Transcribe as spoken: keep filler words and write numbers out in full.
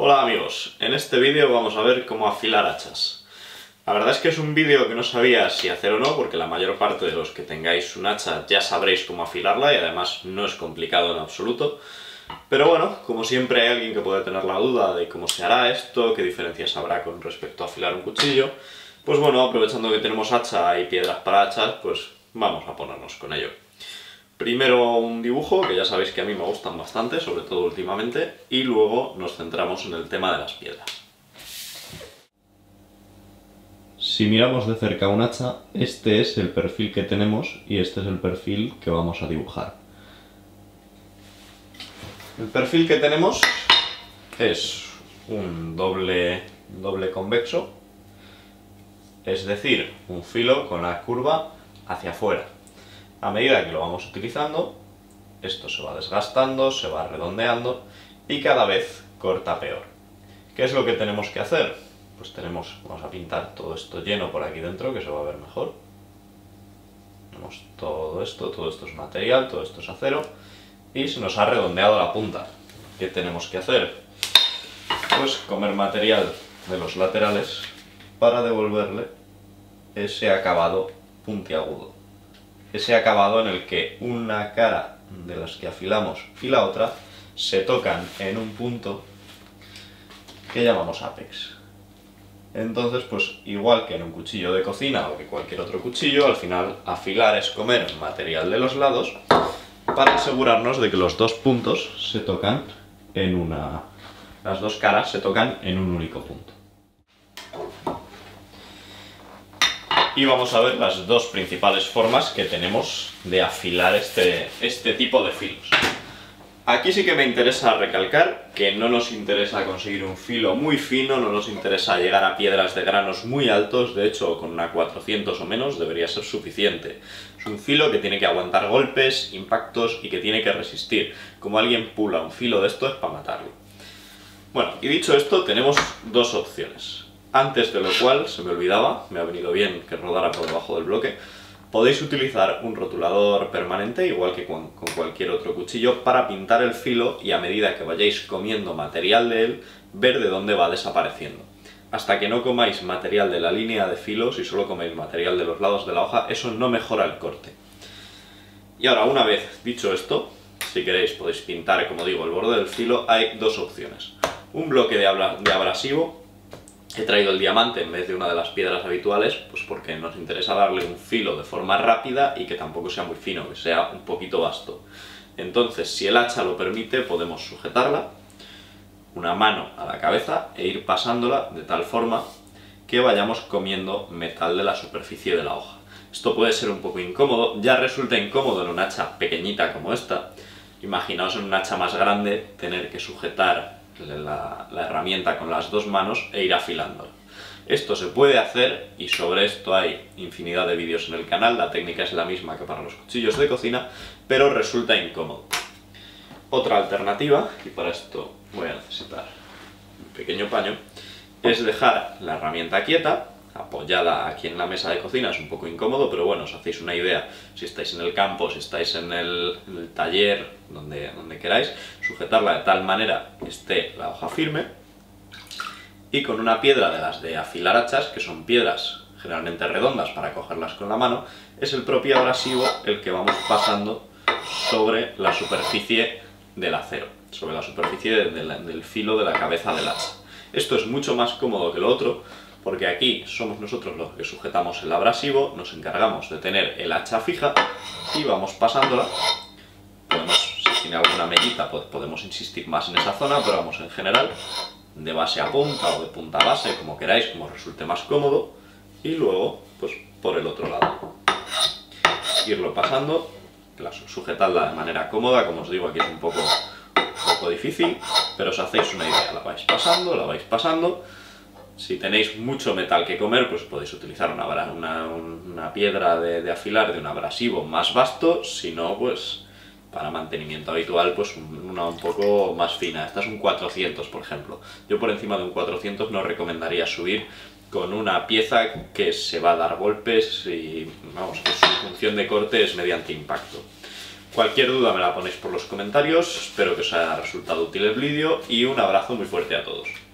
Hola amigos, en este vídeo vamos a ver cómo afilar hachas. La verdad es que es un vídeo que no sabía si hacer o no, porque la mayor parte de los que tengáis un hacha ya sabréis cómo afilarla y además no es complicado en absoluto. Pero bueno, como siempre hay alguien que puede tener la duda de cómo se hará esto, qué diferencias habrá con respecto a afilar un cuchillo, pues bueno, aprovechando que tenemos hacha y piedras para hachas, pues vamos a ponernos con ello. Primero un dibujo, que ya sabéis que a mí me gustan bastante, sobre todo últimamente, y luego nos centramos en el tema de las piedras. Si miramos de cerca un hacha, este es el perfil que tenemos y este es el perfil que vamos a dibujar. El perfil que tenemos es un doble, doble convexo, es decir, un filo con la curva hacia afuera. A medida que lo vamos utilizando, esto se va desgastando, se va redondeando y cada vez corta peor. ¿Qué es lo que tenemos que hacer? Pues tenemos, vamos a pintar todo esto lleno por aquí dentro, que se va a ver mejor. Tenemos todo esto, todo esto es material, todo esto es acero y se nos ha redondeado la punta. ¿Qué tenemos que hacer? Pues comer material de los laterales para devolverle ese acabado puntiagudo. Ese acabado en el que una cara de las que afilamos y la otra se tocan en un punto que llamamos ápex. Entonces, pues igual que en un cuchillo de cocina o que cualquier otro cuchillo, al final afilar es comer el material de los lados para asegurarnos de que los dos puntos se tocan en una... las dos caras se tocan en un único punto. Y vamos a ver las dos principales formas que tenemos de afilar este, este tipo de filos. Aquí sí que me interesa recalcar que no nos interesa conseguir un filo muy fino, no nos interesa llegar a piedras de granos muy altos, de hecho con una cuatrocientos o menos debería ser suficiente. Es un filo que tiene que aguantar golpes, impactos y que tiene que resistir. Como alguien pula un filo de esto es para matarlo. Bueno, y dicho esto tenemos dos opciones. Antes de lo cual, se me olvidaba, me ha venido bien que rodara por debajo del bloque, podéis utilizar un rotulador permanente, igual que con, con cualquier otro cuchillo, para pintar el filo y a medida que vayáis comiendo material de él, ver de dónde va desapareciendo. Hasta que no comáis material de la línea de filos y solo coméis material de los lados de la hoja, eso no mejora el corte. Y ahora, una vez dicho esto, si queréis podéis pintar, como digo, el borde del filo, hay dos opciones. Un bloque de, abra, de abrasivo. He traído el diamante en vez de una de las piedras habituales, pues porque nos interesa darle un filo de forma rápida y que tampoco sea muy fino, que sea un poquito vasto. Entonces, si el hacha lo permite, podemos sujetarla, una mano a la cabeza e ir pasándola de tal forma que vayamos comiendo metal de la superficie de la hoja. Esto puede ser un poco incómodo, ya resulta incómodo en un hacha pequeñita como esta. Imaginaos en un hacha más grande tener que sujetar La, la herramienta con las dos manos e ir afilando. Esto se puede hacer y sobre esto hay infinidad de vídeos en el canal, la técnica es la misma que para los cuchillos de cocina, pero resulta incómodo. Otra alternativa, y para esto voy a necesitar un pequeño paño, es dejar la herramienta quieta, apoyada aquí en la mesa de cocina. Es un poco incómodo, pero bueno, os hacéis una idea si estáis en el campo, si estáis en el, en el taller, donde, donde queráis, sujetarla de tal manera que esté la hoja firme y con una piedra de las de afilar hachas, que son piedras generalmente redondas para cogerlas con la mano, es el propio abrasivo el que vamos pasando sobre la superficie del acero, sobre la superficie de, de la, del filo de la cabeza del hacha. Esto es mucho más cómodo que lo otro, porque aquí somos nosotros los que sujetamos el abrasivo, nos encargamos de tener el hacha fija y vamos pasándola. Podemos, si tiene alguna mellita, pues podemos insistir más en esa zona, pero vamos, en general, de base a punta o de punta a base, como queráis, como os resulte más cómodo, y luego, pues por el otro lado. Irlo pasando, sujetadla de manera cómoda, como os digo, aquí es un poco, un poco difícil, pero os hacéis una idea, la vais pasando, la vais pasando. Si tenéis mucho metal que comer, pues podéis utilizar una, una, una piedra de, de afilar de un abrasivo más vasto, si no, pues para mantenimiento habitual, pues una un poco más fina. Esta es un cuatrocientos, por ejemplo. Yo por encima de un cuatrocientos no recomendaría subir con una pieza que se va a dar golpes y, vamos, que su función de corte es mediante impacto. Cualquier duda me la ponéis por los comentarios, espero que os haya resultado útil el vídeo y un abrazo muy fuerte a todos.